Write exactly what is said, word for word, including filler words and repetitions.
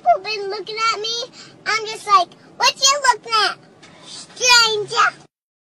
people been looking at me. I'm just like, what